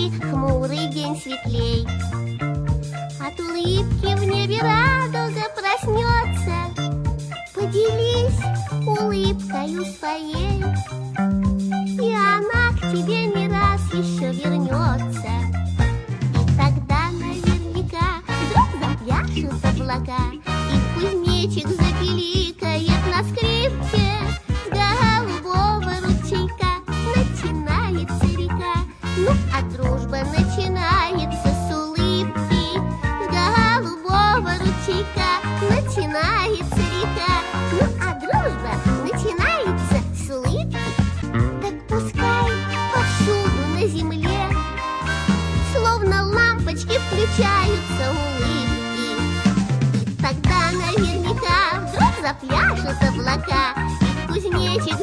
улыбки хмурый день светлей. От улыбки в небе радуга проснется. Поделись улыбкою своей, и она к тебе не раз еще вернется. И тогда наверняка вдруг запляшут облака, и кузнечик запиликает на скрипке. С голубого ручейка начинается река. Ну, а дружба начинается с улыбки. С голубого ручейка начинается река. Ну, а дружба начинается с улыбки. Так пускай повсюду на земле словно лампочки включаются улыбки. И тогда наверняка вдруг запляшут облака, и кузнечик